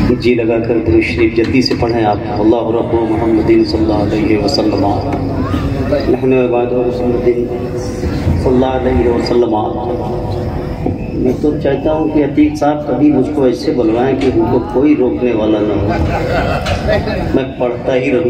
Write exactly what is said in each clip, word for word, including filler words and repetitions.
जी लगा कर दुरूद शरीफ जल्दी से पढ़ें आप। अल्लाहु रब्बु मुहम्मदिन सल्लल्लाहु अलैहि वसल्लम नहनु इबादु मुहम्मदिन सल्लल्लाहु अलैहि वसल्लम। मैं तो चाहता हूँ कि अतीक साहब कभी मुझको ऐसे बुलवाएं कि उनको कोई रोकने वाला ना हो, मैं पढ़ता ही रहूँ।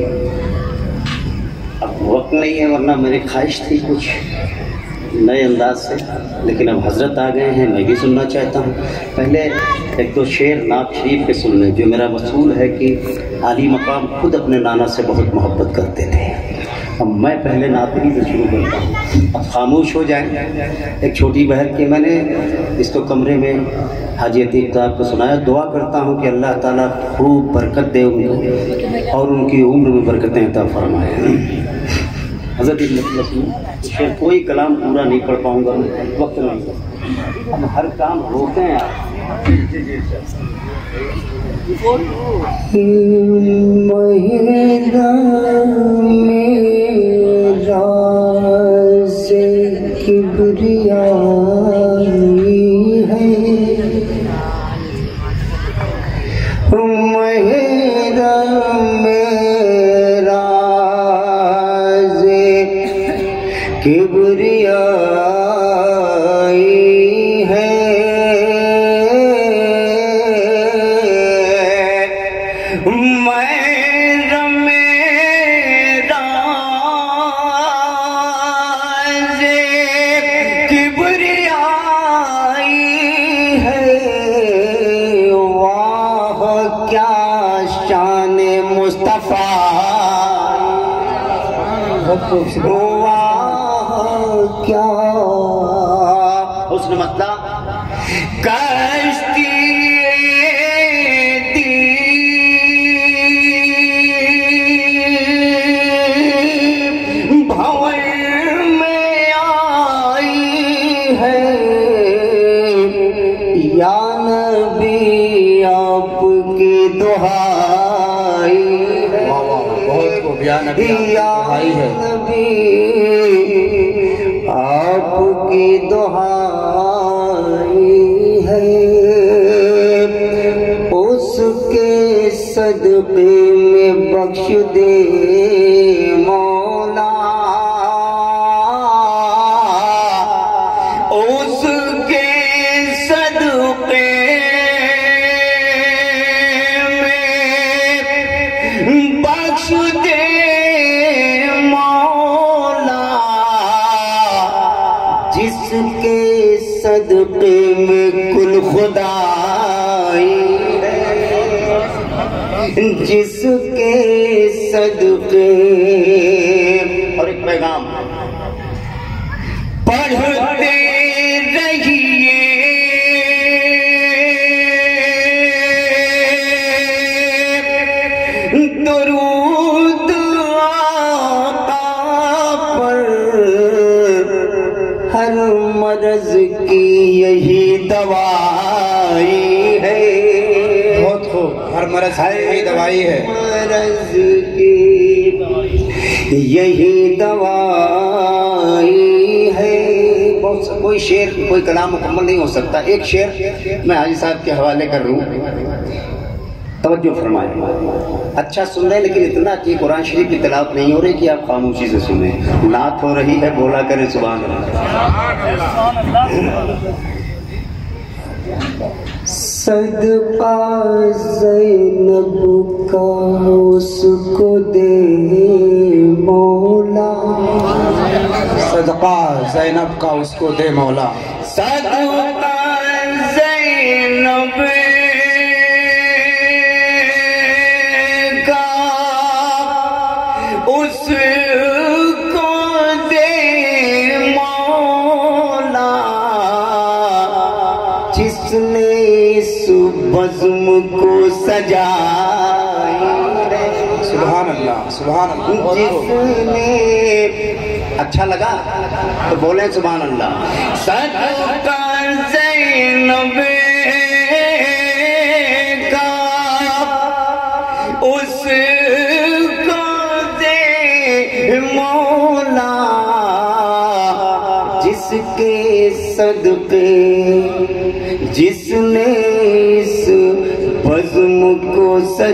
अब वक्त नहीं है, वरना मेरी ख्वाहिश थी कुछ नए अंदाज से, लेकिन अब हजरत आ गए हैं, मैं भी सुनना चाहता हूँ। पहले एक दो शेर नात शरीफ के सुन लें। जो मेरा मसूल है कि आली मकाम खुद अपने नाना से बहुत मोहब्बत करते थे। अब मैं पहले नातरी से शुरू करता हूँ, अब खामोश हो जाए। एक छोटी बहन की मैंने इसको कमरे में हाजी अतीक साहब को सुनाया। दुआ करता हूँ कि अल्लाह ताला खूब बरकत दे उनको और उनकी उम्र में बरकतें अता फरमाए। हज़रत शेर कोई कलाम पूरा नहीं पढ़ पाऊँगा, वक्त नहीं। अब हर काम रोकते हैं आप। महिला मेरा से किबरियाई है, महिला मेरा से किबरियाई है, क्या हुस्न मतलब कश्ती भंवर में आई है, या नबी आपकी दुहाई है। बहुत को बयान दुहाई है, आपकी दुहाई है। उसके सदक़े में बख्श दे मौला, उसके सदक़े में बख्श दे जिसके सदक़े में कुल खुदाई है, जिसके सदक़े। और एक पैगाम पढ़ते रहिए दुरूद आका पर, हर मर्ज की यही दवाई है। बहुत खूब, हर मर्ज की यही दवाई है, मर्ज की यही दवाई है। बहुत कोई शेर कोई कलाम मुकम्मल नहीं हो सकता। एक शेर मैं हाजी साहब के हवाले कर रहा हूँ, तवज्जो फरमाएं। अच्छा सुन रहे, लेकिन इतना कि कुरान शरीफ की तिलावत नहीं हो रही कि आप खामोशी से सुने। नात हो रही है, बोला करें सुभान अल्लाह। सदका ज़ैनब का उसको दे मौला, सदका ज़ैनब का उसको दे मौला, सदका ज़ैनब का उसको दे मौला, जिसने इस बज़्म को सजाई। सुभान अल्लाह, सुभान अल्लाह। जिसने अच्छा लगा तो बोले सुभान अल्लाह। सदका ज़ैनब का उसको दे मौला, जिसके सदके जिसने इस बज़्म को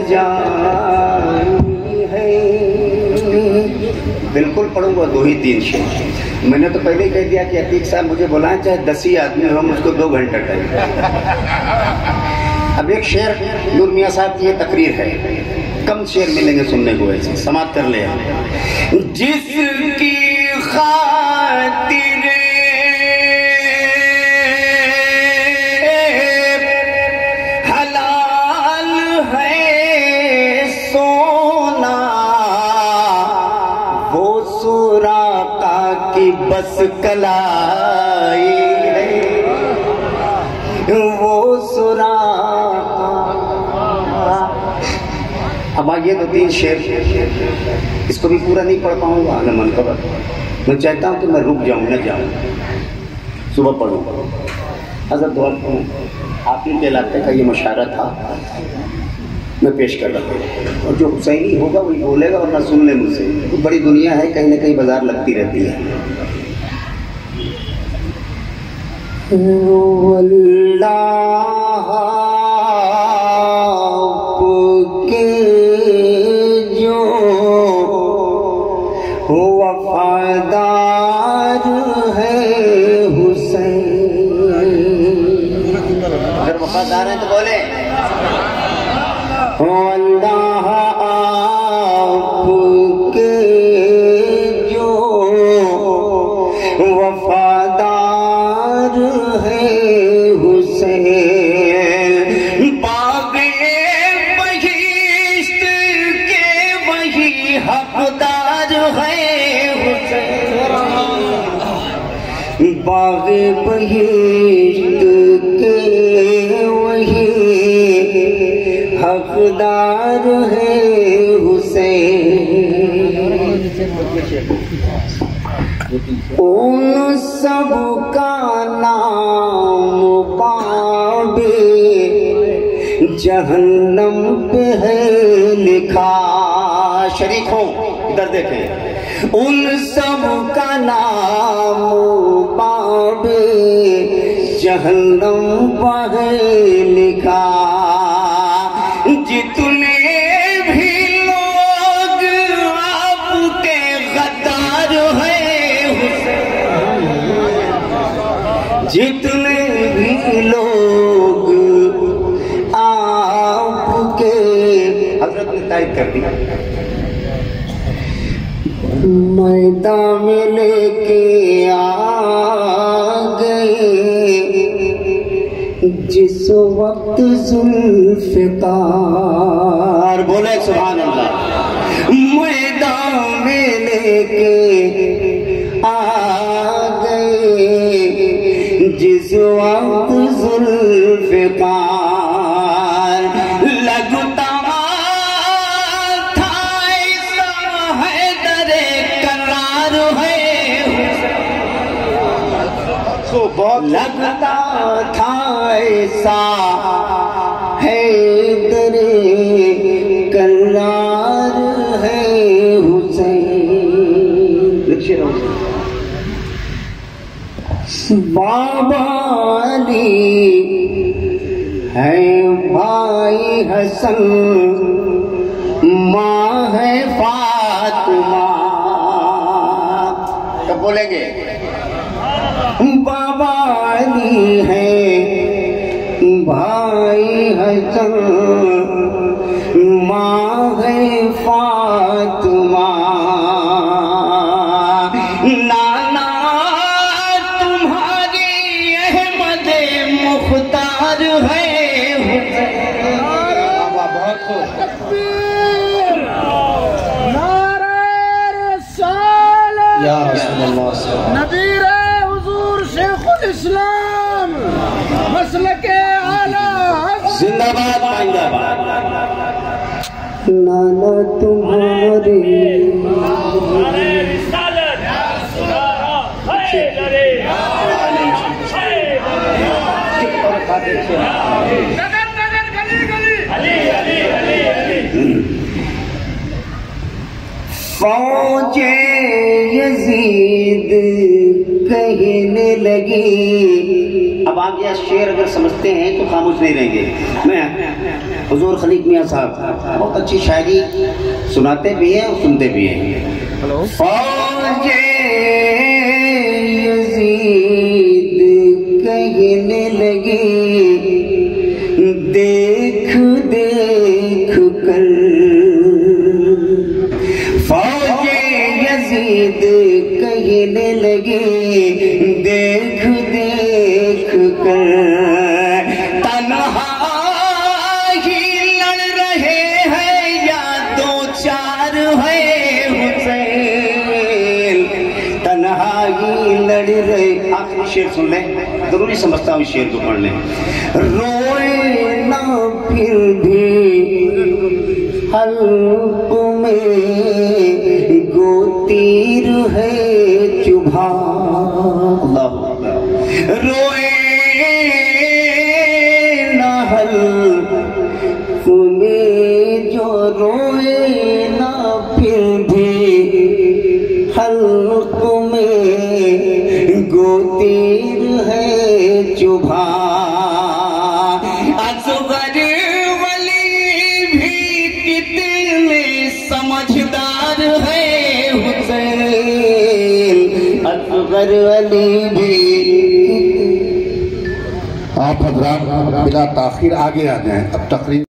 सजाई है। बिल्कुल पढ़ूंगा दो ही तीन शेर। मैंने तो पहले ही कह दिया कि अतीक साहब मुझे बुलाएं चाहे दस ही आदमी हो, मुझको दो घंटा टाइम। अब एक शेर नूर मियाँ साहब की ये तकरीर है, कम शेर मिलेंगे सुनने को, ऐसे समाप्त कर ले। जिसकी खातिर हलाल है सोना, वो सुराका की बस कलाई है, वो सुराका। अब आइए दो तीन शेर, इसको भी पूरा नहीं पढ़ पाऊंगा न मन खबर। मैं चाहता हूँ कि मैं रुक जाऊँ, न जाऊँ, सुबह पढ़ूँ। हज़रत दुआ करूँ, आप ही के इलाके का ये मुशायरा था, मैं पेश कर रहा हूँ। और जो हुसैनी होगा वही बोलेगा, वरना सुन ले मुझसे। तो बड़ी दुनिया है, कहीं ना कहीं बाजार लगती रहती है। अल्लाह के जो वफादार है हुसैन। अगर वफादार हैं तो बोले अल्लाह आपके जो वफादार है हुसैन, बाग़े बहिश्त के वही हकदार है हुसैन, बाग़े बहिश्त के वही हकदार है हुसैन। उन सब का नाम पावे जहन्नम पे है लिखा। शरीक हो, इधर देखें। उन सब का नाम पावे जहन्नम पे है लिखा। जितने भी लोग आपके गद्दार है हुसैन, जितने भी लोग आपके, हजरत ने तायद कर दिया। मैदान में लेके आ गए जिस वक्त जुल्फ़िकार, बोले सुभान अल्लाह। मैदान में लेके आ गए जिस वक्त जुल्फ़िकार, लगता था ऐसा है दरे करार है, तो बहुत लगता था ऐसा है दरे करार है हुसैन। बाबा अली है भाई हसन, माँ है फातिमा। तब बोलेंगे बाबा अली है भाई हसन, माँ है फातिमा। नाना तुम्हारी अहमद मुख्तार है हुसैन। बहुत खूब। या रसूलल्लाह नबीर हुजूर शेखुल इस्लाम मसलके आला जिंदाबाद जिंदाबाद। नाना तुम्हारी फौजे यजीद कहने लगी अब आप यह शेर अगर समझते हैं तो खामोश नहीं रहेंगे। मैं हुजूर खलीक मियाँ साहब बहुत अच्छी शायरी सुनाते भी हैं और सुनते भी हैं। हेलो। फौजे यजीद कहने लगे देख देख कर, फौजे यजीद कहने लगे देख देख कर, तन्हा ही लड़ रहे हैं या दो चार है हुसैन, तन्हा ही लड़ रहे। आखिरी शेर सुन लें, जरूरी समझता हूँ इस शेर को पढ़ लें। रोए ना फिर भी हल्क में गो तीर है चुभा, रोए ना हल्क में जो रोए ना फिर भी हल्क में गो तीर है चुभा, असगर वली भी कितने समझदार है हुसैन, असगर वली भी। आप हजरात बिला ताखिर आगे आ जाएं, अब तकरीर